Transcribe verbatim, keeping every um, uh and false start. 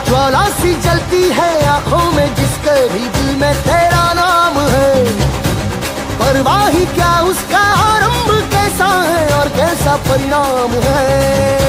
ज्वाला सी जलती है आंखों में जिसके भी दिल में तेरा नाम है। परवाही क्या उसका आरंभ कैसा है और कैसा परिणाम है।